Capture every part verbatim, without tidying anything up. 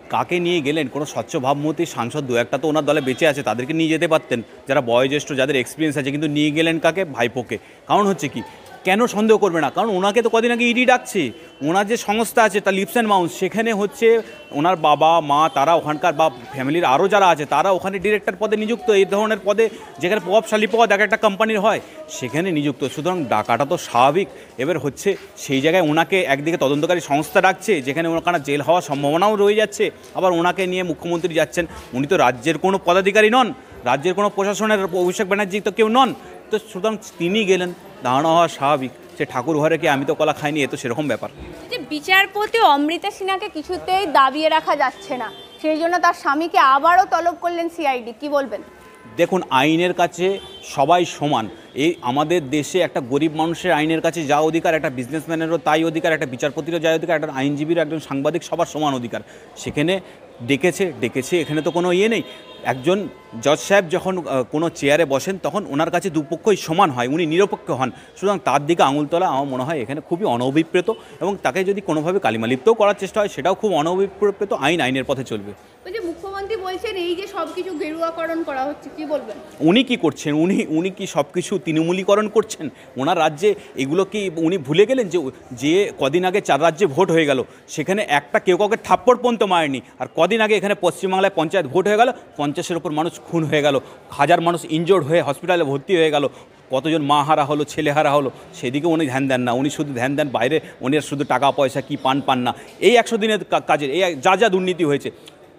কাকে নিয়ে গেলেন? কোনো স্বচ্ছ ভাবমূর্তি সাংসদ দু একটা তো ওনার দলে বেঁচে আছে, তাদেরকে নিয়ে যেতে পারতেন, যারা বয়োজ্যেষ্ঠ, যাদের এক্সপিরিয়েন্স আছে। কিন্তু নিয়ে গেলেন কাকে? ভাইপোকে। কারণ হচ্ছে কি, কেন সন্দেহ করবে না? কারণ ওনাকে তো কদিন আগে ইডি ডাকছে। ওনার যে সংস্থা আছে তার লিপস অ্যান্ড মাউন্টস, সেখানে হচ্ছে ওনার বাবা মা তারা ওখানকার, বা ফ্যামিলির আরও যারা আছে তারা ওখানে ডিরেক্টর পদে নিযুক্ত, এই ধরনের পদে, যেখানে প্রভাবশালী পদ এক একটা কোম্পানির হয়, সেখানে নিযুক্ত। সুতরাং ডাকাটা তো স্বাভাবিক। এবার হচ্ছে সেই জায়গায় ওনাকে একদিকে তদন্তকারী সংস্থা ডাকছে, যেখানে ওনার জেল হওয়ার সম্ভাবনাও রয়ে যাচ্ছে, আবার ওনাকে নিয়ে মুখ্যমন্ত্রী যাচ্ছেন। উনি তো রাজ্যের কোনো পদাধিকারী নন, রাজ্যের কোনো প্রশাসনের অভিষেক ব্যানার্জি তো কেউ নন। তো সুতরাং তিনি গেলেন, দাঁড়ানো হওয়া স্বাভাবিক। সে ঠাকুর ঘরে কি আমি তো কলা খাইনি, এ তো সেরকম ব্যাপার। যে বিচারপতি অমৃতা সিনহাকে কিছুতেই দাবিয়ে রাখা যাচ্ছে না, সেই জন্য তার স্বামীকে আবারও তলব করলেন সিআইডি, কি বলবেন? দেখুন, আইনের কাছে সবাই সমান। এই আমাদের দেশে একটা গরিব মানুষের আইনের কাছে যা অধিকার, একটা বিজনেসম্যানেরও তাই অধিকার, একটা বিচারপতিরও যা অধিকার, একটা আইনজীবীর, একজন সাংবাদিক, সবার সমান অধিকার। সেখানে ডেকেছে ডেকেছে এখানে তো কোনো ইয়ে নেই। একজন জজ সাহেব যখন কোনো চেয়ারে বসেন তখন ওনার কাছে দুপক্ষই সমান হয়, উনি নিরপেক্ষ হন। সুতরাং তার দিকে আঙুল তোলা আমার মনে হয় এখানে খুবই অনভিপ্রেত, এবং তাকে যদি কোনোভাবে কালিমালিপ্তও করার চেষ্টা হয় সেটাও খুব অনভিপ্রেত। আইন আইনের পথে চলবে। ওই যে মুখ্যমন্ত্রী বলছেন এই যে সব কিছু গেরুয়াকরণ করা হচ্ছে, কি বলবেন? উনি কি করছেন? উনি উনি কি সব কিছু তৃণমূলীকরণ করছেন? ওনার রাজ্যে এগুলো কি উনি ভুলে গেলেন যে যে কদিন আগে চার রাজ্যে ভোট হয়ে গেল, সেখানে একটা কেউ কাউকে থাপ্পড় পর্যন্ত মারেনি, আর কদিন আগে এখানে পশ্চিমবাংলায় পঞ্চায়েত ভোট হয়ে গেল, পঞ্চাশের ওপর মানুষ খুন হয়ে গেল, হাজার মানুষ ইনজোর্ড হয়ে হসপিটালে ভর্তি হয়ে গেল, কতজন মা হারা হলো, ছেলে হারা হলো, সেদিকে উনি ধ্যান দেন না। উনি শুধু ধ্যান দেন বাইরে, উনি শুধু টাকা পয়সা কি পান পান না। এই একশো দিনের কাজের এই যা যা দুর্নীতি হয়েছে,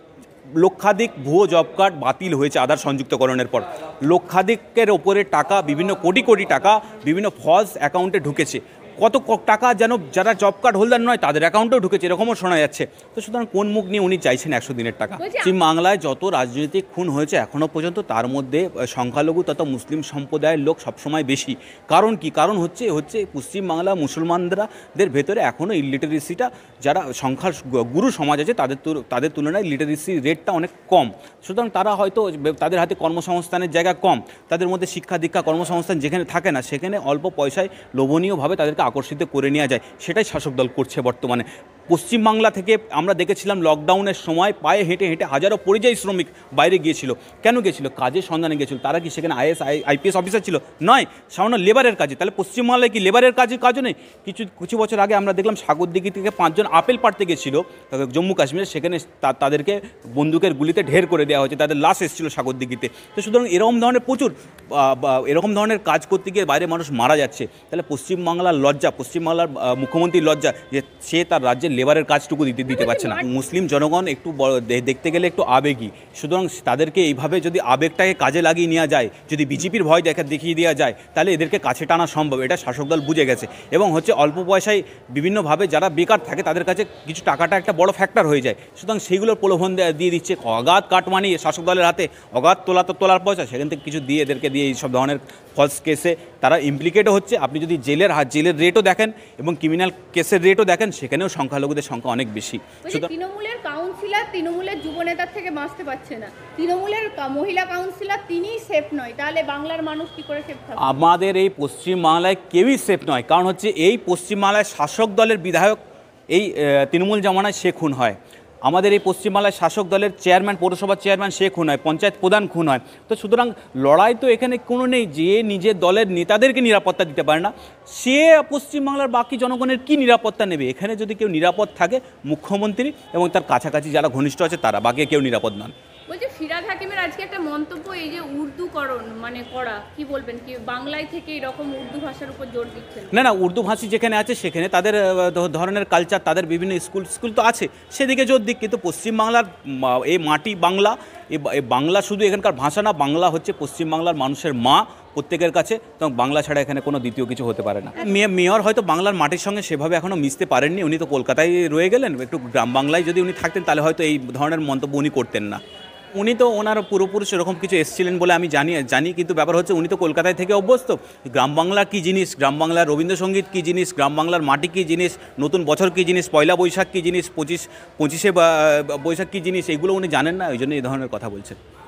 লক্ষাধিক ভুয়ো জব কার্ড বাতিল হয়েছে আধার সংযুক্তকরণের পর, লক্ষাধিকের ওপরে টাকা, বিভিন্ন কোটি কোটি টাকা বিভিন্ন ফলস অ্যাকাউন্টে ঢুকেছে। কত টাকা যেন যারা জব কার্ড হোল্ডার নয় তাদের অ্যাকাউন্টেও ঢুকেছে, এরকমও শোনা যাচ্ছে। তো সুতরাং কোন মুখ নিয়ে উনি চাইছেন একশো দিনের টাকা? পশ্চিমবাংলায় যত রাজনৈতিক খুন হয়েছে এখনও পর্যন্ত, তার মধ্যে সংখ্যালঘু তথা মুসলিম সম্প্রদায়ের লোক সবসময় বেশি। কারণ কি? কারণ হচ্ছে হচ্ছে পশ্চিমবাংলা মুসলমানদের ভেতরে এখনও ইলিটারেসিটা, যারা সংখ্যা গুরু সমাজ আছে তাদের তাদের তুলনায় লিটারেসি রেটটা অনেক কম। সুতরাং তারা হয়তো তাদের হাতে কর্মসংস্থানের জায়গা কম, তাদের মধ্যে শিক্ষা দীক্ষা কর্মসংস্থান যেখানে থাকে না, সেখানে অল্প পয়সায় লোভনীয়ভাবে তাদেরকে আকর্ষিত করে নেওয়া যায়, সেটাই শাসক দল করছে বর্তমানে। পশ্চিমবাংলা থেকে আমরা দেখেছিলাম লকডাউনের সময় পায়ে হেঁটে হেঁটে হাজারো পরিযায়ী শ্রমিক বাইরে গিয়েছিল। কেন গিয়েছিল? কাজের সন্ধানে গিয়েছিল। তারা কি সেখানে আইএস আইপিএস অফিসার ছিল? নয়, সামান্য লেবারের কাজে। তাহলে পশ্চিমবাংলায় কি লেবারের কাজের কাজও নেই? কিছু কিছু বছর আগে আমরা দেখলাম সাগরদিঘি থেকে পাঁচজন আপেল পাড়তে গিয়েছিল জম্মু কাশ্মীরে, সেখানে তাদেরকে বন্দুকের গুলিতে ঢের করে দেওয়া হয়েছে, তাদের লাশ এসেছিল সাগরদিঘিতে। তো সুতরাং এরকম ধরনের প্রচুর এরকম ধরনের কাজ করতে গিয়ে বাইরে মানুষ মারা যাচ্ছে। তাহলে পশ্চিমবাংলার লজ্জা, পশ্চিমবাংলার মুখ্যমন্ত্রীর লজ্জা যে সে তার রাজ্যের লেবারের কাজটুকু দিতে দিতে পারছে না। মুসলিম জনগণ একটু দেখতে গেলে একটু আবেগী, সুতরাং তাদেরকে এইভাবে যদি আবেগটাকে কাজে লাগিয়ে নেওয়া যায়, যদি বিজেপির ভয় দেখা দেখিয়ে দেওয়া যায়, তাহলে এদেরকে কাছে টানা সম্ভব। এটা শাসক দল বুঝে গেছে, এবং হচ্ছে অল্প পয়সায় বিভিন্নভাবে যারা বেকার থাকে তাদের কাছে কিছু টাকাটা একটা বড় ফ্যাক্টর হয়ে যায়। সুতরাং সেইগুলোর প্রলোভন দিয়ে দিচ্ছে। অগাধ কাটমানি শাসক দলের হাতে, অগাধ তোলা তো তোলার পয়সা, সেখান থেকে কিছু দিয়ে এদেরকে দিয়ে এইসব ধরনের ফলস কেসে তারা ইমপ্লিকেটও হচ্ছে। আপনি যদি জেলের জেলের রেটও দেখেন এবং ক্রিমিনাল কেসের রেটও দেখেন, সেখানেও সংখ্যালঘুদের সংখ্যা অনেক বেশি। তৃণমূলের কাউন্সিলর তৃণমূলের যুবনেতার থেকে বাঁচতে পারছে না, তৃণমূলের মহিলা কাউন্সিলর তিনিই সেফ নয়, তাহলে বাংলার মানুষ কি করে সেফ থাকবে? আমাদের এই পশ্চিমবাংলায় কেউই সেফ নয়। কারণ হচ্ছে এই পশ্চিমবাংলায় শাসক দলের বিধায়ক এই তৃণমূল জমানায় সে খুন হয়, আমাদের এই পশ্চিমবাংলায় শাসক দলের চেয়ারম্যান, পৌরসভার চেয়ারম্যান সে খুন হয়, পঞ্চায়েত প্রধান খুন হয়। তো সুতরাং লড়াই তো এখানে কোনো নেই। যে নিজের দলের নেতাদেরকে নিরাপত্তা দিতে পারে না, সে পশ্চিমবাংলার বাকি জনগণের কি নিরাপত্তা নেবে? এখানে যদি কেউ নিরাপদ থাকে, মুখ্যমন্ত্রী এবং তার কাছাকাছি যারা ঘনিষ্ঠ আছে তারা, বাকি কেউ নিরাপদ নন। বলছি ফিরহাদ হাকিমের আজকে একটা মন্তব্য, এই যে উর্দুকরণ মানে করা, কি বলবেন? কি বাংলায় থেকে এরকম উর্দু ভাষার উপর জোর দিচ্ছেন? না না, উর্দু ভাষী যেখানে আছে সেখানে তাদের ধরনের কালচার, তাদের বিভিন্ন স্কুল স্কুল তো আছে, সেদিকে জোর দিক। কিন্তু পশ্চিমবাংলার এই মাটি বাংলা, এই বাংলা শুধু এখানকার ভাষা না, বাংলা হচ্ছে পশ্চিমবাংলার মানুষের মা প্রত্যেকের কাছে, তো বাংলা ছাড়া এখানে কোনো দ্বিতীয় কিছু হতে পারে না। মেয়র হয়তো বাংলার মাটির সঙ্গে সেভাবে এখনও মিশতে পারেননি, উনি তো কলকাতায় রয়ে গেলেন। একটু গ্রাম বাংলায় যদি উনি থাকতেন তাহলে হয়তো এই ধরনের মন্তব্য উনি করতেন না। উনি তো ওনার পুরোপুরি সেরকম কিছু এসেছিলেন বলে আমি জানি জানি কিন্তু ব্যাপার হচ্ছে উনি তো কলকাতায় থেকে অভ্যস্ত। গ্রাম বাংলা কী জিনিস, গ্রাম বাংলার রবীন্দ্রসঙ্গীত কী জিনিস, গ্রাম বাংলার মাটি কী জিনিস, নতুন বছর কী জিনিস, পয়লা বৈশাখ কী জিনিস, পঁচিশ পঁচিশে বৈশাখ কী জিনিস, এগুলো উনি জানেন না, ওই জন্য এই ধরনের কথা বলছেন।